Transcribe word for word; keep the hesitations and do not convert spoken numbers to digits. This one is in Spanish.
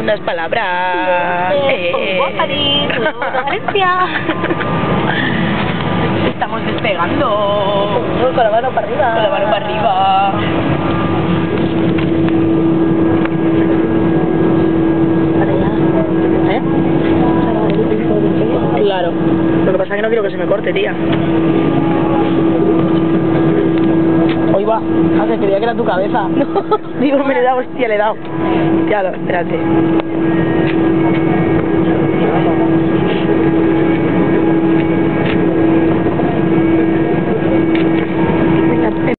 unas palabras. Eh, eh. París, Valencia. Estamos despegando. Con la mano para arriba. Con la mano para arriba. Para allá. ¿Eh? Claro. Lo que pasa es que no quiero que se me corte, tía. Hoy va. Ah, que creía que era tu cabeza. No. Digo, me le he dado, hostia, le he dado. Ya lo, espérate.